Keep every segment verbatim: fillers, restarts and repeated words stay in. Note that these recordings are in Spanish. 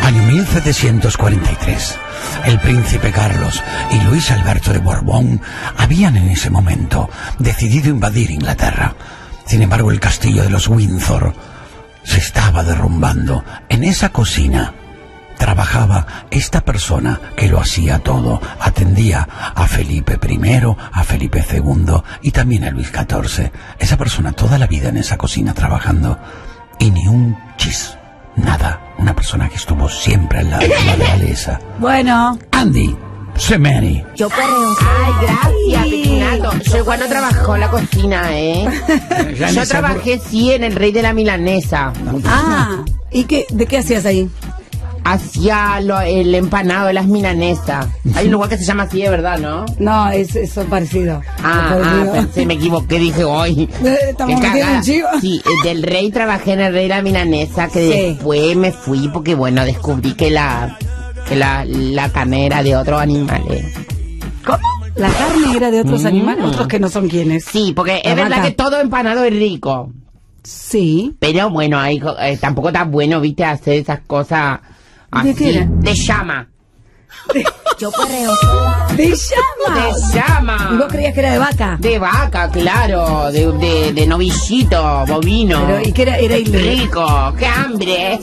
Año mil setecientos cuarenta y tres. El príncipe Carlos y Luis Alberto de Borbón habían en ese momento decidido invadir Inglaterra. Sin embargo, el castillo de los Windsor se estaba derrumbando. En esa cocina trabajaba esta persona que lo hacía todo. Atendía a Felipe primero, a Felipe segundo y también a Luis catorce. Esa persona toda la vida en esa cocina trabajando y ni un chis, nada. Una persona que estuvo siempre al lado de la realeza. Bueno. Andy Semeni. Yo perreo. Ay, gracias, Pepinato. Yo igual no trabajó en la cocina, ¿eh? Yo trabajé, sí, en el Rey de la Milanesa. Ah, ¿y qué, de qué hacías ahí? Hacía lo, el empanado de las milanesas. Hay un lugar que se llama así, de verdad, ¿no? No, es, es parecido. Ah, ah, pensé, me equivoqué, dije hoy. Estamos metiendo un chivo. Sí, del Rey trabajé en el Rey de la Milanesa, que sí. Después me fui porque, bueno, descubrí que la que la, la carne era de otros animales. ¿Cómo? ¿La carne era de otros Mm. animales? ¿Otros que no son quiénes? Sí, porque La es verdad vaca. que todo empanado es rico. Sí. Pero bueno, hay, eh, tampoco tan bueno, viste, hacer esas cosas así. ¿De qué era? De llama. Yo perreo. ¡De llama! De llama. ¿Y vos creías que era de vaca? De vaca, claro. De, de, de novillito, bovino. Pero, ¿y qué era? Era ilegal. Rico, qué hambre.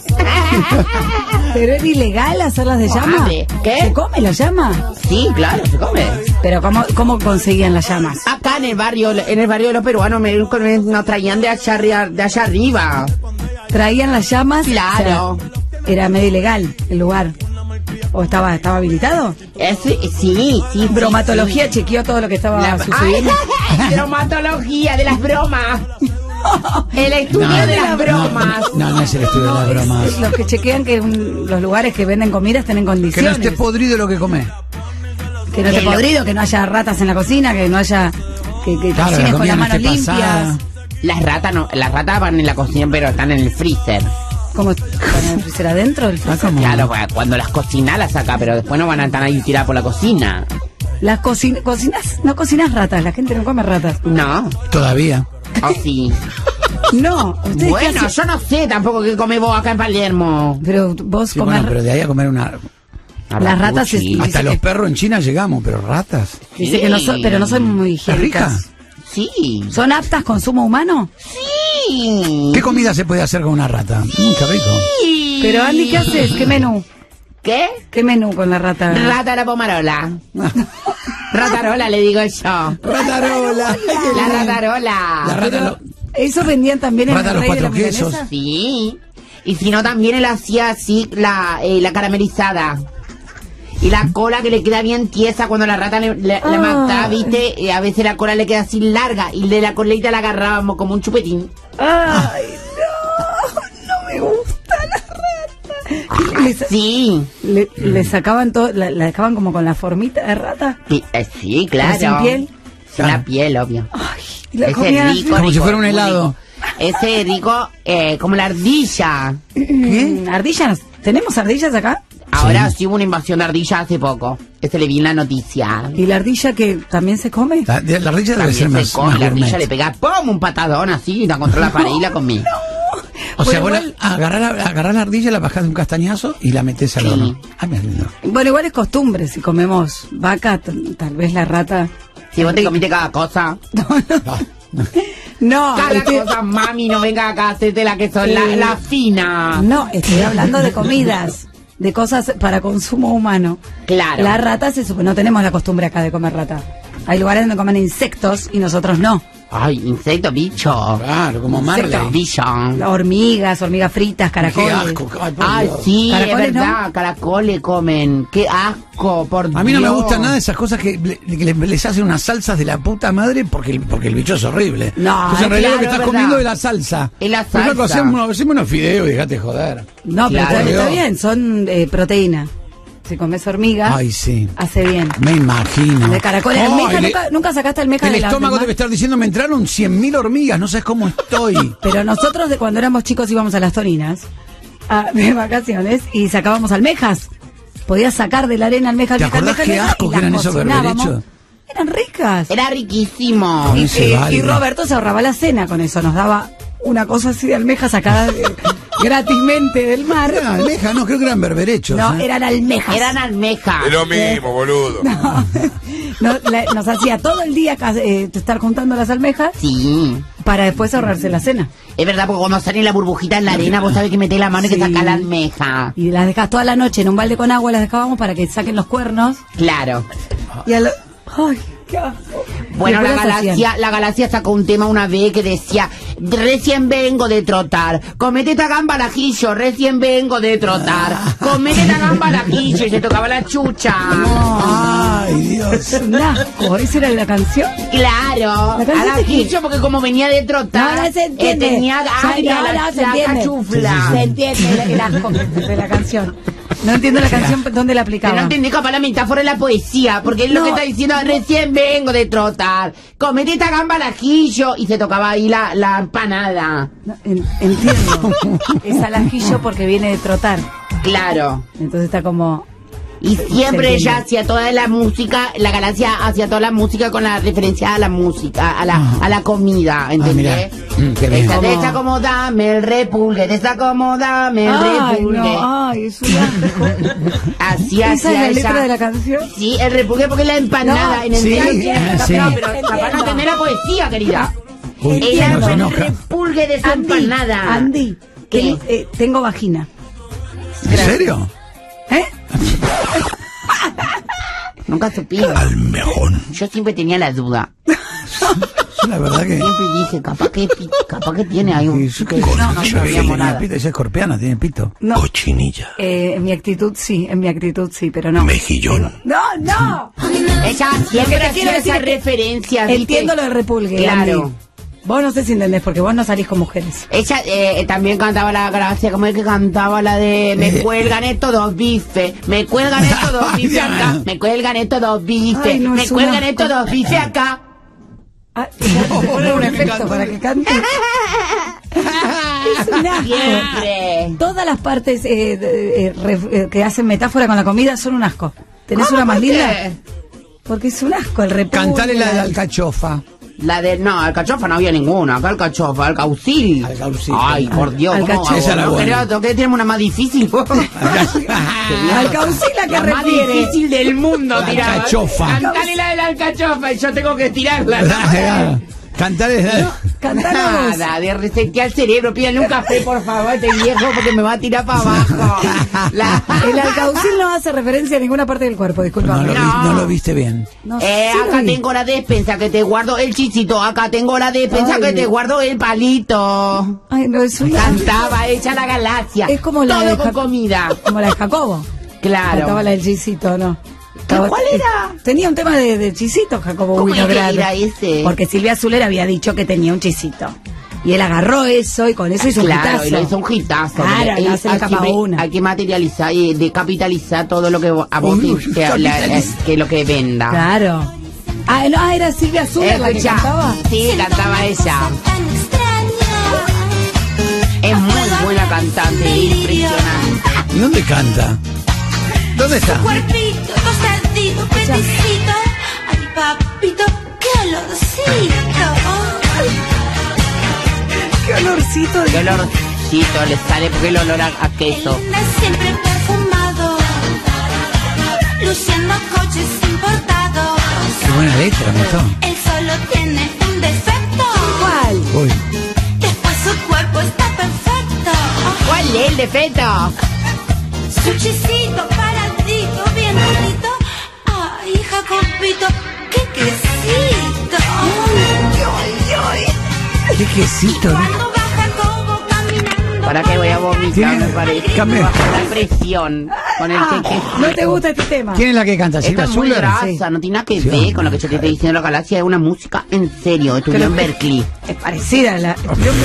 ¿Pero era ilegal hacerlas de llama? Hambre. ¿Qué? ¿Se come la llama? Sí, claro, se come. ¿Pero cómo, cómo conseguían las llamas? Acá en el barrio, en el barrio de los peruanos me, me- nos traían de allá, arri- de allá arriba. ¿Traían las llamas? Claro. O sea, era medio ilegal el lugar. ¿O estaba, estaba habilitado? Es, sí, sí, sí. Bromatología sí. chequeó todo lo que estaba La- sucediendo. Ay, bromatología de las bromas. El estudio No, de las no, bromas. No, no es el estudio de las bromas. Es los que chequean que un- los lugares que venden comida estén en Que no condiciones. esté podrido lo que come. Que no esté Que lo- podrido, que no haya ratas en la cocina, que no haya... Que, que Claro, la cocines con comida las no manos esté limpias. pasada. Las ratas no, las ratas van en la cocina, pero están en el freezer. ¿Cómo? ¿Con el freezer adentro? El freezer? ¿Cómo? Claro, pues, cuando las cocinas las saca, pero después no van a estar ahí tiradas por la cocina. Las cocina, cocinas, no cocinas ratas, la gente no come ratas. No, Todavía. o sí. No, ustedes Bueno, qué hacen? yo no sé tampoco qué come vos acá en Palermo. Pero vos Sí, comés... bueno, pero de ahí a comer una... Las ratas es- Sí. Dice Hasta que- los perros en China llegamos, pero ratas. Dice que no son, pero no son muy ¿Está rica? higiénicas. Sí. ¿Son aptas consumo humano? Sí. ¿Qué comida se puede hacer con una rata? Mm, qué rico. Sí. Pero Andy, ¿qué haces? ¿Qué menú? ¿Qué? ¿Qué menú con la rata? Rata la pomarola. Ratarola le digo yo. Ratarola. La ratarola. La rata lo- ¿Eso vendían también en Rata el los Rey de la cuatro quesos. Milanesa? Sí. Y si no, también él hacía así la, eh, la caramelizada. Y la cola que le queda bien tiesa cuando la rata le, le, le Ay. mata, ¿viste? Y a veces la cola le queda así larga. Y de la colita la agarrábamos como un chupetín. Ay, no, no me gusta la rata. Le, sa- Sí. le- le sacaban todo, la, la dejaban como con la formita de rata. Sí, eh, sí, claro. ¿Pero sin piel? Sin la piel, obvio. Ay, y la Ese comían así. rico, Como si rico, fuera un muy helado. rico. Ese rico, eh, como la ardilla. Mm, ¿Ardillas? ¿Tenemos ardillas acá? Ahora sí hubo una invasión de ardilla hace poco. Ese le vi en la noticia. ¿Y la ardilla que también se come? La, de- la ardilla debe ser También más, se come, más la ardilla gourmet. le pega ¡pum! Un patadón así, la contra la pared y la comí. O sea, Bueno, vos igual- la- agarrás la, agarrás la ardilla, la bajás de un castañazo y la metés al Sí. horno. Ah, mira, lindo. Bueno, igual es costumbre. Si comemos vaca, t- tal vez la rata... Si vos te comiste cada cosa, Ah, No, cada estoy- cosa, mami, no venga acá a hacerte la que son la, Sí. la fina. no, estoy hablando de comidas, de cosas para consumo humano. Claro. La rata se supone, no tenemos la costumbre acá de comer rata. Hay lugares donde comen insectos y nosotros no. Ay, insecto, bicho. Claro, como Insecto. Marley. Bicho. Hormigas, hormigas fritas, Qué caracoles. asco. Ay, por Ay, Dios. sí, Caracoles, es verdad, caracoles comen. Qué asco, por Dios. A mí no me gustan nada de esas cosas que, le- que les, les hacen unas salsas de la puta madre porque el, porque el bicho es horrible. No, Entonces en realidad lo que claro, estás es comiendo verdad. es la salsa. Es la Pero, loco, salsa. hacemos unos, hacemos unos fideos y dejate joder. No, pero Claro. está, está bien, son eh, proteína. Si comes hormiga, Ay, sí. hace bien. Me imagino. De caracoles. Ay, Almeja, le- nunca, nunca sacaste almeja el de la estómago del debe mar? estar diciendo, me entraron cien mil hormigas, no sabes cómo estoy. Pero nosotros de cuando éramos chicos íbamos a las Toninas a, de vacaciones y sacábamos almejas. Podías sacar de la arena almejas, ¿Te almeja, acordás almeja, qué almeja, asco y que las eran esos cocinábamos. berberechos? Eran ricas. Era riquísimo. Ay, Y, se y- vale. y Roberto se ahorraba la cena con eso. Nos daba una cosa así de almeja sacada de, gratismente del mar. Eran almejas, no, creo que eran berberechos. No, ¿eh? eran almejas. Eran almejas. Es lo mismo, boludo. No, no, la- nos hacía todo el día ca- eh, estar juntando las almejas Sí. para después ahorrarse la cena. Es verdad, porque cuando sale la burbujita en la arena, vos sabés que metés la mano y Sí. que sacás la almeja. Y las dejas toda la noche en un balde con agua, las dejábamos para que saquen los cuernos. Claro. Y a lo... ¡Ay, qué asco! Bueno, la Después las hacían. galaxia, la galaxia sacó un tema una vez que decía, recién vengo de trotar, comete esta gamba al ajillo, recién vengo de trotar, comete esta gamba al ajillo, y se tocaba la chucha. Ay, Dios. Es un asco, esa era la canción. Claro, La canción al de qué? ajillo porque como venía de trotar, No, no se entiende. eh, tenía Ay, agria no, la, no, se la entiende. cachufla. Se entiende el, el asco de la canción. No entiendo la canción, ¿dónde la Pero aplicaba? no entendí capaz la metáfora de la poesía, porque es lo No. que está diciendo, recién vengo de trotar, comete esta gamba al ajillo, y se tocaba ahí la, la empanada. No, en- entiendo. Es al ajillo porque viene de trotar. Claro. Entonces está como... Y siempre Se ella entiende. hacía toda la música, la galaxia hacía toda la música con la referencia a la música, a la, a la comida, ¿entendés? Ah, mira. Mm, qué bien. Esa Como- desacomodame el repulgue, desacomodame el Ay, repulgue. no, ay, es un asco. Así ¿Esa es hacía la ella. letra de la canción? Sí, el repulgue porque es la empanada No, en el sí, medio. eh, sí. No, pero Entiendo. capaz no entender la poesía, querida. Uy, Ella no se fue el enoja. repulgue de su Andy, empanada. Andy, ¿Qué? ten- eh, tengo vagina. ¿En serio? ¿Eh? Nunca supimos. Almejón. Yo siempre tenía la duda. La verdad que... Siempre dije, capaz que, pi- capaz que tiene ahí un... Sí, que sí, no, no sí, sabíamos tiene nada. pito, ella es escorpiana, tiene pito. No. Cochinilla. Eh, en mi actitud sí, en mi actitud sí, pero no. Mejillón. No, no. Ella Lo que siempre te quiero hacía decir esa es que referencia. ¿viste? Entiendo lo de repulgue. Claro. Andy. Vos no sé si entendés, porque vos no salís con mujeres. Ella eh, también cantaba la gracia, como es que cantaba la de me Eh. cuelgan estos dos bifes, me cuelgan estos dos bifes acá, me cuelgan estos dos bifes, Ay, no, me es un cuelgan asco. estos dos bifes acá. Ah, te ponen un efecto para que cante. Es un asco. Siempre. Todas las partes eh, de- eh, ref- eh, que hacen metáfora con la comida son un asco. ¿Tenés una más ¿Por linda? qué? Porque es un asco el repulgue. Cantale la de alcachofa. La de, no, alcachofa no había ninguna, acá alcachofa, alcaucil. Alcaucil. Ay, por Dios, ¿cómo Alcachofa. hago? Esa era ¿No buena. querés- ¿no querés tener una más difícil? Alcaucil, ¿a qué La más refiere? difícil del mundo, La tiraba. alcachofa. Cantale la de la alcachofa y yo tengo que tirarla. Cantale la... Cantala vos. Nada, de resetear el cerebro, pídale un café, por favor, este viejo, porque me va a tirar para abajo. La- El alcaucil no hace referencia a ninguna parte del cuerpo, No disculpame. lo, vi- No. no lo viste bien. No, Eh, sí lo acá vi. tengo la despensa que te guardo el chisito, acá tengo la despensa Ay. que te guardo el palito. Ay, no, es una... Cantaba hecha la galaxia. Es como la Todo de con Jac- comida. Como la de Jacobo. Claro. Cantaba la del chisito, ¿no? ¿Qué- Estaba- cuál era? Tenía un tema de, de chisito, Jacobo ¿Cómo Winograd. era ese? Porque Silvia Zuller había dicho que tenía un chisito. Y él agarró eso y con eso hizo un Claro, hitazo. y lo hizo un hitazo. Claro, Porque no él- se le escapa siempre una. Hay que materializar y decapitalizar todo lo que a vos Uy, te- te habla, capitaliza. eh, que lo que venda. Claro. Ah, no, ah, era Silvia Zuller la que Escucha. cantaba. Sí, cantaba ella. Es muy buena cantante, impresionante. ¿Y dónde canta? ¿Dónde está? Cuerpito, tostadito, peticito. Ay, papito, qué olorcito. Qué olorcito. Qué olorcito le sale porque el olor a, a queso. Él anda siempre perfumado, luciendo coches importados. Qué buena letra, me gustó. Él solo tiene un defecto, ¿Cuál? Uy. después su cuerpo está perfecto. ¿Cuál es el defecto? Su chisito paradito, bien bonito. Ay, Jacobito, qué quesito. Qué quesito. ¿no? Cuando baja como caminando. ¿Para qué voy a vomitar? Tiene- Me parece. Cambia. Baja la presión con el que quesito. ¿No te gusta este tema? ¿Quién es la que canta? Esto ¿Silvia es muy Zuller? grasa, no tiene nada que Sí, ver hombre. con lo que yo te estoy diciendo. La galaxia es una música en serio. Estudió Creo en que- Berkeley. Es parecida a la...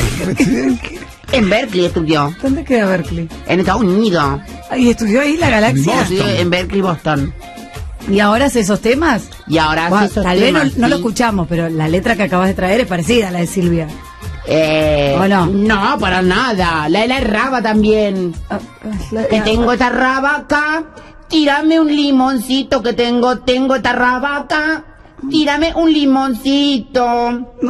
En Berkeley estudió. ¿Dónde queda Berkeley? En Estados Unidos. ¿Y estudió ahí la galaxia? Estudió en Berkeley, Boston. ¿Y ahora hace esos temas? Y ahora Bueno, hace esos tal vez no, temas, no lo sí. escuchamos, pero la letra que acabas de traer es parecida a la de Silvia. Eh, ¿O no? No, para nada. La de la raba también. Ah, ah, la- Que tengo esta raba acá. Tírame un limoncito que tengo, tengo esta raba acá. Tírame un limoncito. No.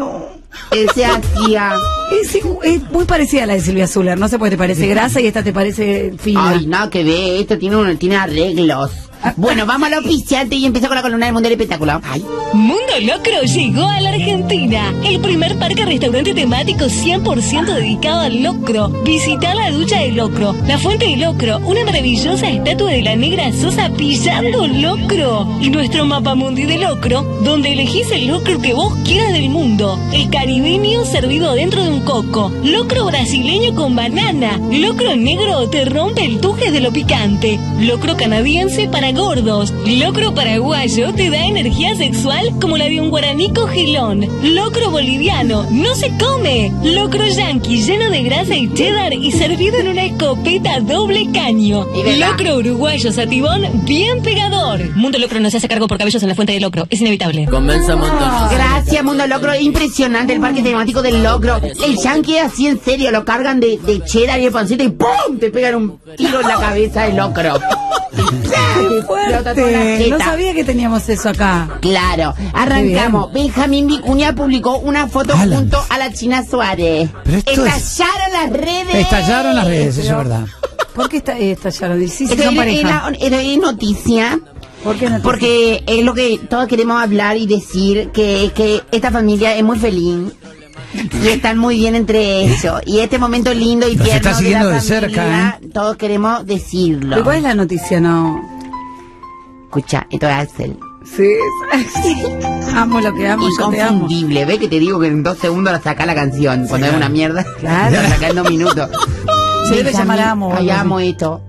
Él se hacía... Es, es muy parecida a la de Silvia Zuller, no sé por qué te parece grasa y esta te parece fina. Ay, nada que ver, esto tiene, un, tiene arreglos. Bueno, vamos al oficiante y empieza con la columna del Mundo del Espectáculo. Ay. Mundo Locro llegó a la Argentina. El primer parque restaurante temático cien por ciento dedicado al locro. Visita la ducha de locro, la fuente de locro, una maravillosa estatua de la negra Sosa pillando locro. Y nuestro mapa mundi de locro, donde elegís el locro que vos quieras del mundo. El caribeño servido dentro de un coco. Locro brasileño con banana. Locro negro te rompe el tuje de lo picante. Locro canadiense para gordos. Locro paraguayo te da energía sexual como la de un guaraní cogelón. Locro boliviano no se come. Locro yanqui lleno de grasa y cheddar y servido en una escopeta doble caño. Locro uruguayo satibón bien pegador. Mundo Locro no se hace cargo por cabellos en la fuente de locro. Es inevitable. Gracias, Mundo Locro. Impresionante el parque temático del locro. El yankee así en serio, lo cargan de, de cheddar y de panceta y ¡pum! Te pegan un tiro en la cabeza del locro. ¡Qué fuerte! No sabía que teníamos eso acá. Claro, arrancamos. Benjamín Vicuña publicó una foto Ala. junto a la China Suárez. Pero esto es- Estallaron las redes. Estallaron las redes, eso es verdad. ¿Por qué está, estallaron? Sí, sí, Esto son es, pareja. es la- es noticia. ¿Por qué no? Porque es lo que todos queremos hablar y decir, que, que esta familia es muy feliz y están muy bien entre ellos. Y este momento lindo y Los tierno está siguiendo de la de cerca, familia, todos queremos decirlo. ¿Pero cuál es la noticia? No. Escucha, esto es Axel. Sí. Amo lo que amo, yo te amo. Inconfundible, ve que te digo que en dos segundos la saca la canción, cuando es claro. una mierda, Claro. la saca en dos minutos. Se debe Benjamín, llamar Amo, Ay, algo amo esto.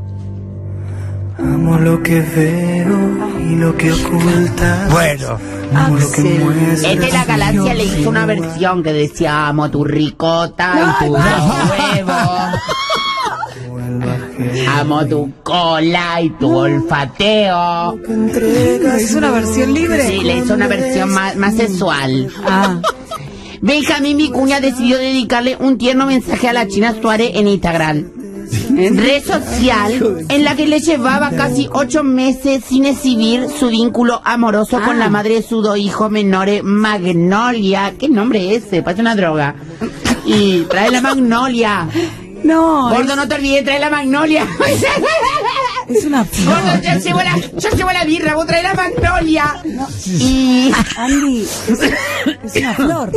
Amo lo que veo y lo que oculta. Bueno. Amo lo que Axel. muestra. Este de la Galaxia le hizo una versión que decía amo tu ricota y tu huevo. Amo tu cola y tu olfateo. ¿Es una versión libre? Sí, le hizo una versión más, más sexual. Ah. Benjamín Vicuña decidió dedicarle un tierno mensaje a la China Suárez en Instagram. Red social en la que le llevaba casi ocho meses sin exhibir su vínculo amoroso Ah. con la madre de sus dos hijos menores, Magnolia. ¿Qué nombre es ese? Parece una droga. Y trae la Magnolia. No, Gordo, no te olvides, trae la Magnolia. es, es una Gordo, flor. yo llevo la, yo llevo la birra, vos trae la Magnolia. Y... Andy, es, es una flor.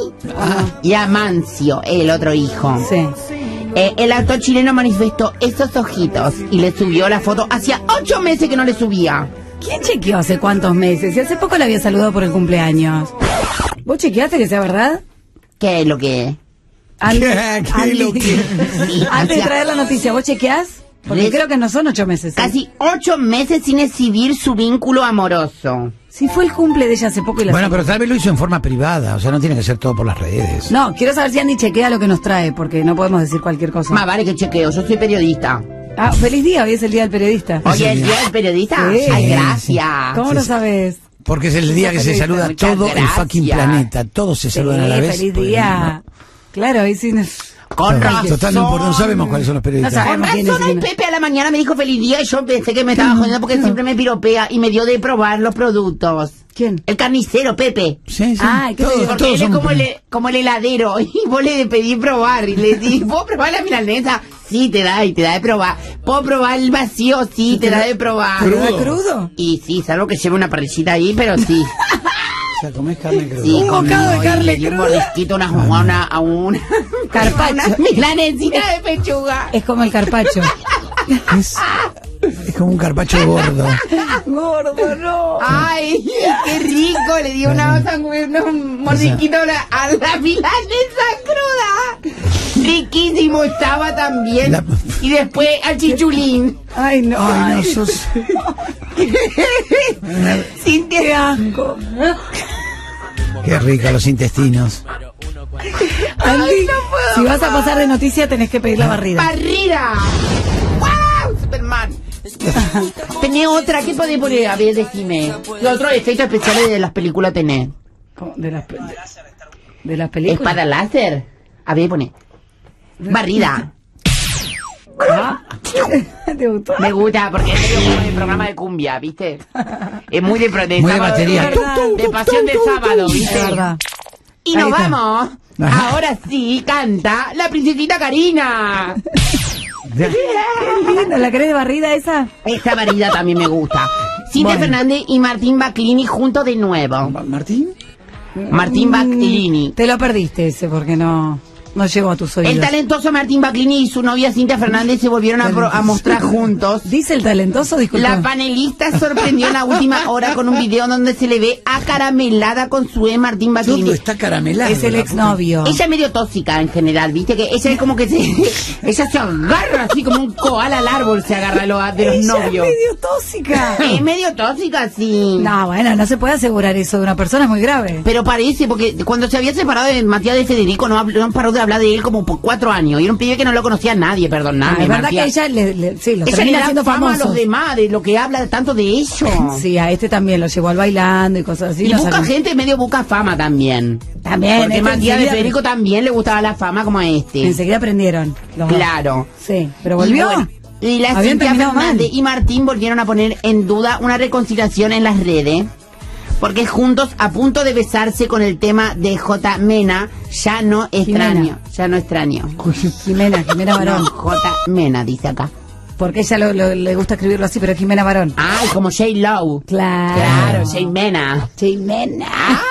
y Amancio, el otro hijo. Sí. Eh, el actor chileno manifestó esos ojitos y le subió la foto. Hacía ocho meses que no le subía. ¿Quién chequeó hace cuántos meses? Y hace poco le había saludado por el cumpleaños. ¿Vos chequeaste que sea verdad? ¿Qué es lo que es? Andy, ¿Qué- qué Andy, lo que- Sí, antes de hacía traer la noticia, ¿vos chequeás? Porque Les- creo que no son ocho meses. ¿eh? casi ocho meses sin exhibir su vínculo amoroso. Sí, fue el cumple de ella hace poco y la Bueno, sacó. pero tal vez lo hizo en forma privada, o sea, no tiene que ser todo por las redes. No, quiero saber si Andy chequea lo que nos trae, porque no podemos decir cualquier cosa. Más vale que chequeo, yo soy periodista. Ah, feliz día, hoy es el día del periodista. Oye, ¿el día del periodista? Sí. Ay, Sí, gracias. ¿Cómo lo sabes? Porque es el día que se saluda Muchas todo el gracias. fucking planeta. Todos se saludan a la Sí, vez. feliz porque día. Claro, hoy sí. nos- Con no- razón. Total, no, importa, no sabemos cuáles son los periodistas. No Con sabemos quién es, razón, hoy quién es. Pepe a la mañana me dijo feliz día y yo pensé que me estaba jodiendo porque siempre me piropea y me dio de probar los productos. ¿Quién? El carnicero, Pepe. Sí, sí. Ay, ¿qué te todos, digo? Porque todos él es somos como el, periodistas. como el heladero y vos le pedí probar y le di, ¿puedo probar la milanesa? Sí, te da y te da de probar. ¿Puedo probar el vacío? Sí, te da de probar. ¿Pero era crudo? Y sí, salvo que lleve una parrillita ahí, pero sí. O sea, comés carne cruda. Sí, Un comí bocado de hoy, carne le di un cruda. mordisquito, una una, a una, Carpaccio. una milanesita de pechuga. Es como el carpacho. Es, es como un carpacho gordo. Gordo, no. Ay, qué rico, le di una, un mordisquito a la, a la milanesa cruda. Riquísimo estaba también. La- Y después al chichulín. Ay, no. Ay, no, Ay, sos... Cintia. qué asco. Qué rico los intestinos. Andy, si vas a pasar de noticia tenés que pedir la barrida. ¡Barrida! ¡Wow! Superman. Tenés otra, ¿qué podés poner? A ver, decime. ¿Qué otros efectos especiales de las películas tenés? ¿Cómo? De las, pe- de, de las películas. ¿Espada láser? A ver, pone. Barrida. Ah. ¿Te gustó? Me gusta porque es medio como de programa de cumbia, ¿viste? Es muy de, pro- de Muy de sábado, batería. de, de pasión de sábado, Es ¿viste? verdad. Y Ahí nos está. vamos. Ajá. Ahora sí canta la princesita Karina. Qué lindo, ¿la querés de barrida esa? Esta varida también me gusta. Cintia Bueno. Fernández y Martín Baclini juntos de nuevo. ¿Martín? Martín Baclini. Te lo perdiste ese porque no, no llegó a tus oídos. El talentoso Martín Baclini y su novia Cintia Fernández se volvieron a, pro- a mostrar juntos. Dice el talentoso, disculpa. La panelista sorprendió en la última hora con un video donde se le ve acaramelada con su ex Martín Baclini. Todo está caramelado. Es el la exnovio. Ella es medio tóxica en general, viste que ella es como que se ella se agarra así como un koala al árbol, se agarra lo, de los Ella novios. es medio tóxica. Es medio tóxica, sí. No, bueno, no se puede asegurar eso de una persona, es muy grave. Pero parece, porque cuando se había separado de Matías de Federico, no, habl- no paró de hablar de él como por cuatro años. Y era un pibe que no lo conocía a nadie, Ah, perdoname. es verdad Matías. que ella le, le- sí, lo Ella le termina da haciendo fama a famoso. los demás, de lo que habla tanto de ellos. Sí, a este también lo llevó al bailando y cosas así. Y no busca sabemos. gente medio busca fama también. También, Porque este Matías de enseguida- Federico también le gustaba la fama como a este. Enseguida aprendieron. los dos. Claro. Sí, pero volvió. Y, bueno, y la Habían Cintia terminado Fernández mal. y Martín volvieron a poner en duda una reconciliación en las redes. Porque juntos, a punto de besarse con el tema de J. Mena, ya no extraño. Jimena. Ya no extraño. Jimena, Jimena No, Barón. J. Mena, dice acá. Porque ella lo- lo- le gusta escribirlo así, pero es Jimena Barón. Ay, como J. Lowe. Claro. Claro, J. Mena. Jimena.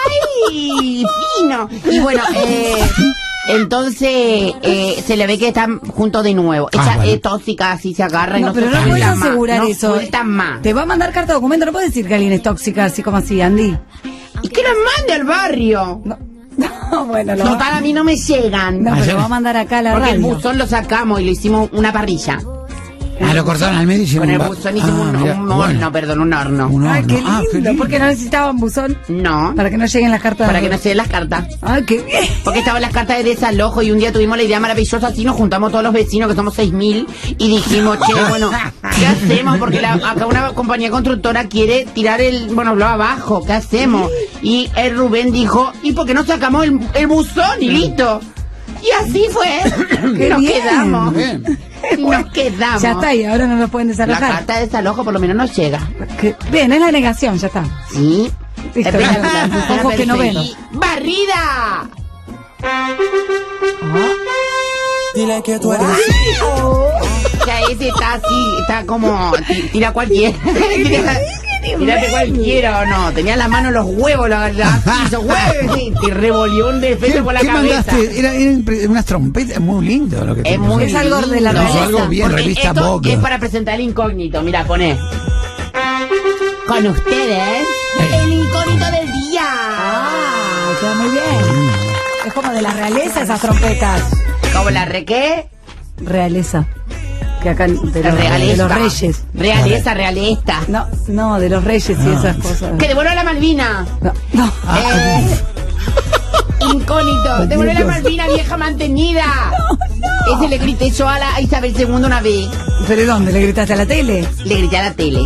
¡Ay! ¡Fino! Y bueno, eh, entonces eh, se le ve que están juntos de nuevo. Ah, Ella bueno. es tóxica, así se agarra y No, no, pero se no puedes suelta más, asegurar no eso. suelta más. Te va a mandar carta de documento, no puedes decir que alguien es tóxica así como así, Andy. ¿Y que las mande al barrio? No, no bueno, lo Total, a mí no me llegan. No, pero lo va a mandar acá a la Porque el radio. buzón lo sacamos y le hicimos una parrilla. Ah, lo cortaron al medio y hicieron Con el un ba- buzón hicimos Ah, un, mira, un bueno. horno, perdón, un horno. Un Ay, qué horno. Ah, lindo, qué porque no necesitaban buzón No, para que no lleguen las cartas. para que no se den las cartas. Ay, qué bien. Porque estaban las cartas de desalojo y un día tuvimos la idea maravillosa, así nos juntamos todos los vecinos, que somos seis mil, y dijimos, che, bueno, ¿qué hacemos? Porque la- acá una compañía constructora quiere tirar el, bueno, lo abajo, ¿qué hacemos? Y el Rubén dijo, ¿y por qué no sacamos el, el buzón y listo? Y así fue, Qué nos bien. quedamos, Bien. nos quedamos. Ya está, y ahora no nos pueden La desalojar. carta de desalojo por lo menos nos llega. Que- bien, es la negación, ya está. Sí. Listo, Espectacular, ya. funciona Ojos que no ven. perfecto. ¡Barrida! Dile que tú eres. O sea, ese está así, está como, ti- tira cualquiera. Tira- Tírate cualquiera o no. Tenía la mano en los huevos, la, la hizo huevos y te revolvió un defecto ¿Qué, por la qué cabeza. mandaste? Era, eran pre- unas trompetas, muy lindo lo que Es te muy Es algo de la lindo. realeza. algo bien, Porque revista esto Vogue. es para presentar el incógnito. Mira, poné. Con ustedes, el incógnito del día. Ah, queda muy bien. Es como de la realeza esas trompetas. ¿Cómo la re qué? Realeza. Que acá de los, La de realeza. los reyes. Realeza, realesta. No, no, de los reyes y esas cosas. Que devuelva la Malvina. No, no. Eh, incógnito. Devuelve la Malvina, vieja mantenida. Ese le grité yo a la a Isabel segunda una vez. ¿Pero dónde? ¿Le gritaste a la tele? Le grité a la tele.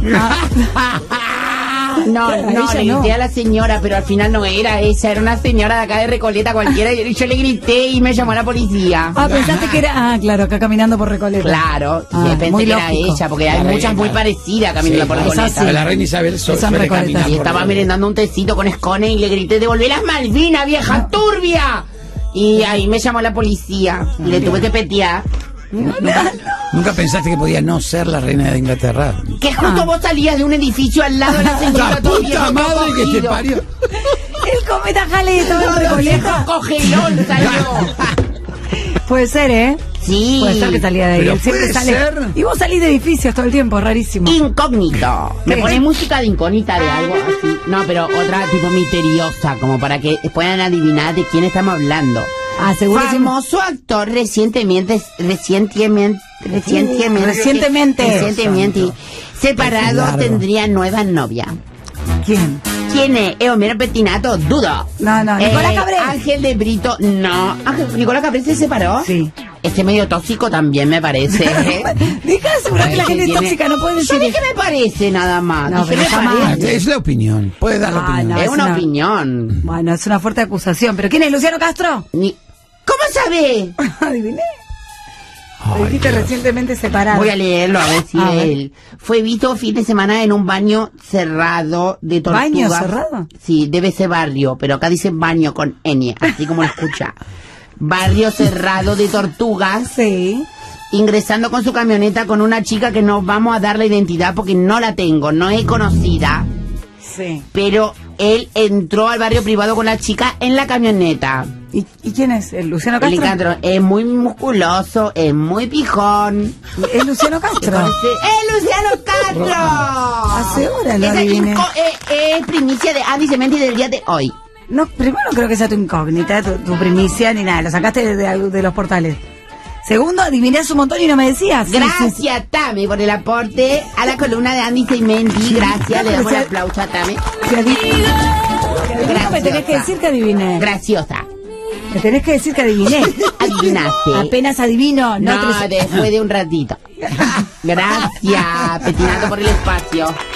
No, A no, ella le no. grité a la señora, pero al final no era ella, era una señora de acá de Recoleta cualquiera. Y yo le grité y me llamó la policía. Ah, pensaste que era. Ah, claro, acá caminando por Recoleta. Claro, Ah, sí, pensé muy que era lógico. ella, porque hay La muchas reina. muy parecidas caminando por Sí, Recoleta. esa sí. La reina Isabel so- Esa en suele Recoleta. caminar Y por estaba la- merendando un tecito con escones y le grité, devolvé las Malvinas, vieja turbia. Y ahí me llamó la policía. Y le tuve que petear. ¿Nunca, nunca pensaste que podía no ser la reina de Inglaterra? Que justo vos salías de un edificio al lado de la señora ¡La todo puta viejo, madre todo que te cogido. parió! El cometa Halley estaba en Recoleta. Cogelón salió. Puede ser, ¿eh? Sí. Puede ser que salía de ahí. Pero Él siempre puede sale. ser. Y vos salís de edificios todo el tiempo, rarísimo. Incógnito. Me ¿Qué? pones música de incógnita de algo así. No, pero otra tipo misteriosa, como para que puedan adivinar de quién estamos hablando. Ah, segurísimo. Famoso actor recientemente, recientemente, recientemente, Recientemente. recientemente separado, Largo. tendría nueva novia. ¿Quién? ¿Quién es? ¿Es Homero Pettinato? Dudo. No, no, Nicolás Eh, Cabré. Ángel de Brito, no. Ángel, ¿Nicolás Cabré se separó? Sí. Este medio tóxico también me parece. ¿eh? Deja de asegurar que la Ay, gente es tiene- tóxica, no puedes Yo decir dije me parece nada más. No, Dije, pero me está mal. Ah, parece. es la opinión. Puede dar la Ah, opinión. no. Es es una, una- opinión. Bueno, es una fuerte acusación. ¿Pero quién es? ¿Luciano Castro? Ni- ¿Cómo sabe? Adiviné. Lo dijiste recientemente separado. Voy a leerlo a ver si A ver. él fue visto fin de semana en un baño cerrado de tortugas. ¿Baño cerrado? Sí, debe ser barrio, pero acá dice baño con N, así como lo escucha. Barrio cerrado de tortugas. Sí. Ingresando con su camioneta con una chica que no vamos a dar la identidad porque no la tengo, no es conocida. Sí. Pero él entró al barrio privado con la chica en la camioneta. ¿Y, y quién es? ¿El Luciano El Castro? Licandro es muy musculoso, es muy pijón. ¿Es Luciano Castro? ¡Es Luciano Castro! Hace horas lo Esa adiviné. inco- eh, es primicia de Andy Cementi del día de hoy. No, primero no creo que sea tu incógnita, tu, tu primicia, ni nada. Lo sacaste de, de- de los portales. Segundo, adivinás un montón y no me decías. Sí, Gracias, sí, sí. Tame, por el aporte a la columna de Andy Cementi. Gracias, le damos el aplauso a Tame. Si adi- si adivinó, me tenés que decir que adiviné. Graciosa. Me tenés que decir que adiviné. Adivinaste. Apenas adivino. No, No, te- después de un ratito. Gracias, Petinando por el espacio.